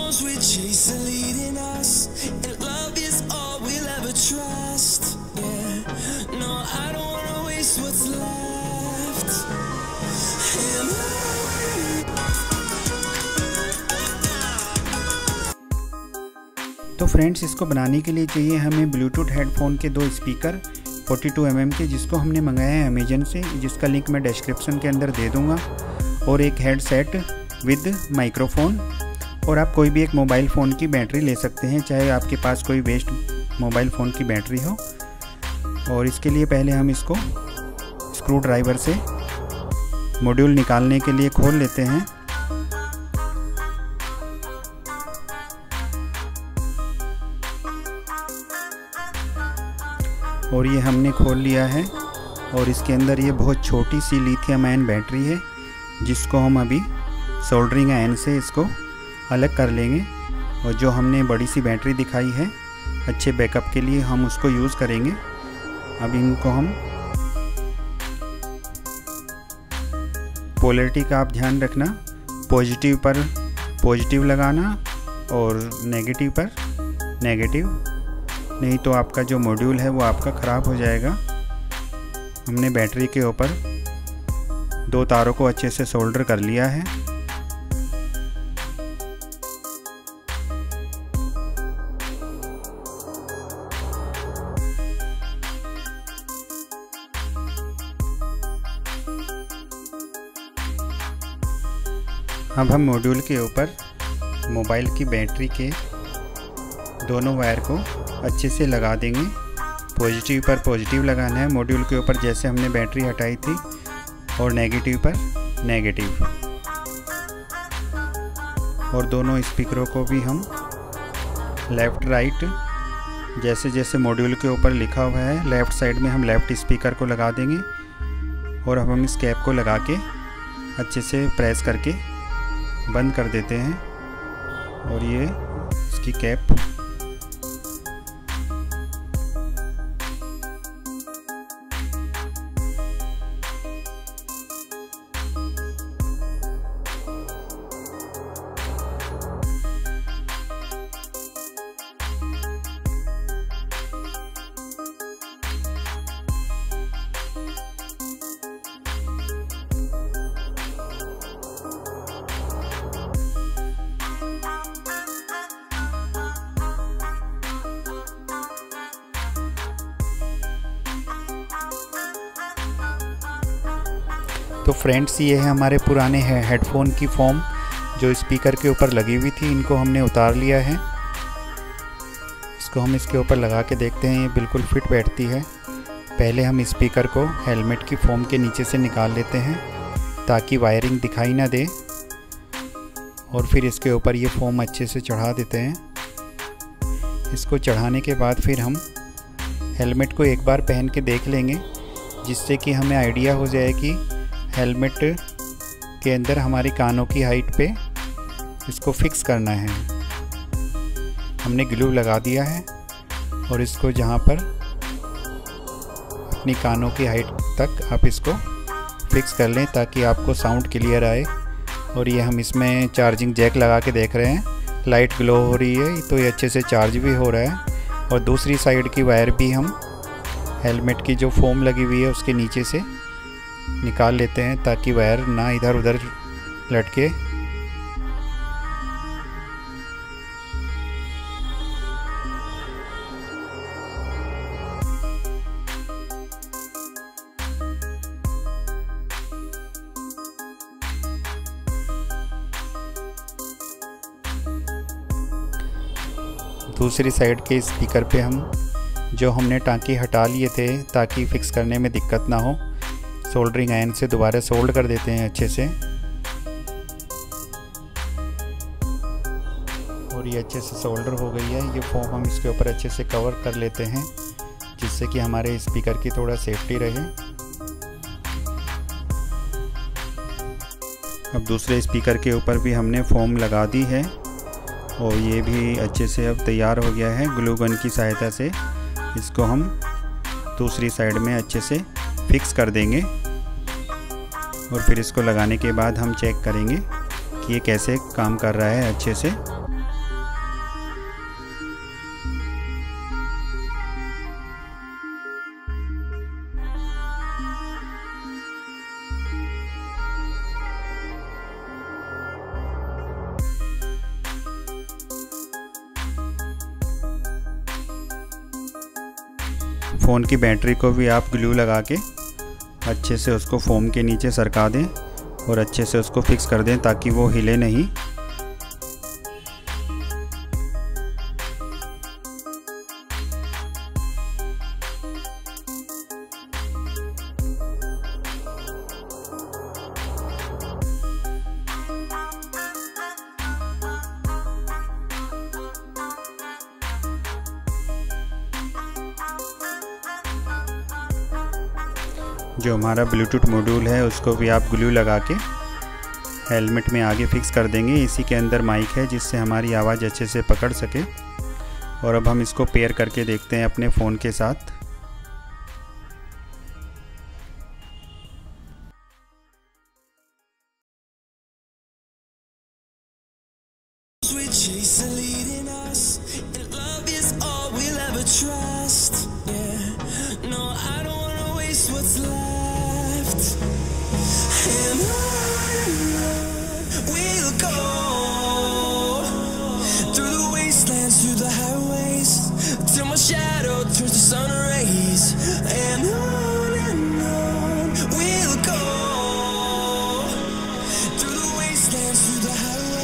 storms we chase are leading us, and love is all we'll ever trust. Yeah, no, I don't wanna waste what's left. And तो friends, इसको बनाने के लिए चाहिए हमें Bluetooth headphone के 2 speaker 42 mm के, जिसको हमने मंगाया है अमेजन से, जिसका लिंक मैं डिस्क्रिप्शन के अंदर दे दूंगा, और एक हेडसेट विद माइक्रोफोन। और आप कोई भी एक मोबाइल फ़ोन की बैटरी ले सकते हैं, चाहे आपके पास कोई वेस्ट मोबाइल फ़ोन की बैटरी हो। और इसके लिए पहले हम इसको स्क्रू ड्राइवर से मॉड्यूल निकालने के लिए खोल लेते हैं। और ये हमने खोल लिया है, और इसके अंदर ये बहुत छोटी सी लिथियम आयन बैटरी है, जिसको हम अभी सोल्डरिंग आयन से इसको अलग कर लेंगे। और जो हमने बड़ी सी बैटरी दिखाई है अच्छे बैकअप के लिए, हम उसको यूज़ करेंगे। अब इनको हम पोलैरिटी का आप ध्यान रखना, पॉजिटिव पर पॉजिटिव लगाना और नेगेटिव पर नेगेटिव, नहीं तो आपका जो मॉड्यूल है वो आपका ख़राब हो जाएगा। हमने बैटरी के ऊपर 2 तारों को अच्छे से सोल्डर कर लिया है। अब हम मॉड्यूल के ऊपर मोबाइल की बैटरी के दोनों वायर को अच्छे से लगा देंगे। पॉजिटिव पर पॉजिटिव लगाना है मॉड्यूल के ऊपर, जैसे हमने बैटरी हटाई थी, और नेगेटिव पर नेगेटिव। और दोनों स्पीकरों को भी हम लेफ़्ट राइट, जैसे जैसे मॉड्यूल के ऊपर लिखा हुआ है लेफ़्ट साइड में हम लेफ़्ट स्पीकर को लगा देंगे। और अब हम इस कैप को लगा के अच्छे से प्रेस करके बंद कर देते हैं। और ये इसकी कैप तो फ्रेंड्स, ये है हमारे पुराने हेडफोन की फोम जो स्पीकर के ऊपर लगी हुई थी, इनको हमने उतार लिया है। इसको हम इसके ऊपर लगा के देखते हैं, ये बिल्कुल फिट बैठती है। पहले हम स्पीकर को हेलमेट की फोम के नीचे से निकाल लेते हैं ताकि वायरिंग दिखाई ना दे, और फिर इसके ऊपर ये फोम अच्छे से चढ़ा देते हैं। इसको चढ़ाने के बाद फिर हम हेलमेट को एक बार पहन के देख लेंगे, जिससे कि हमें आइडिया हो जाए कि हेलमेट के अंदर हमारी कानों की हाइट पे इसको फिक्स करना है। हमने ग्लू लगा दिया है, और इसको जहाँ पर अपनी कानों की हाइट तक आप इसको फिक्स कर लें ताकि आपको साउंड क्लियर आए। और ये हम इसमें चार्जिंग जैक लगा के देख रहे हैं, लाइट ग्लो हो रही है, तो ये अच्छे से चार्ज भी हो रहा है। और दूसरी साइड की वायर भी हम हेलमेट की जो फोम लगी हुई है उसके नीचे से निकाल लेते हैं ताकि वायर ना इधर उधर लटके। दूसरी साइड के स्पीकर पे हम जो हमने टांकी हटा लिए थे ताकि फिक्स करने में दिक्कत ना हो, सोल्डरिंग आयन से दोबारा सोल्ड कर देते हैं अच्छे से। और ये अच्छे से सोल्डर हो गई है। ये फोम हम इसके ऊपर अच्छे से कवर कर लेते हैं, जिससे कि हमारे स्पीकर की थोड़ा सेफ्टी रहे। अब दूसरे स्पीकर के ऊपर भी हमने फोम लगा दी है, और ये भी अच्छे से अब तैयार हो गया है। ग्लू गन की सहायता से इसको हम दूसरी साइड में अच्छे से फिक्स कर देंगे, और फिर इसको लगाने के बाद हम चेक करेंगे कि ये कैसे काम कर रहा है अच्छे से। फ़ोन की बैटरी को भी आप ग्लू लगा के अच्छे से उसको फ़ोम के नीचे सरका दें और अच्छे से उसको फिक्स कर दें ताकि वो हिले नहीं। जो हमारा ब्लूटूथ मॉड्यूल है उसको भी आप ग्लू लगा के हेलमेट में आगे फिक्स कर देंगे। इसी के अंदर माइक है जिससे हमारी आवाज़ अच्छे से पकड़ सके। और अब हम इसको पेयर करके देखते हैं अपने फ़ोन के साथ। We chase the leading us, and love is all we'll ever trust. Yeah, no, I don't wanna waste what's left. And on we'll go through the wastelands, through the highways, till my shadow turns to sun rays. And on we'll go through the wastelands, through the highways.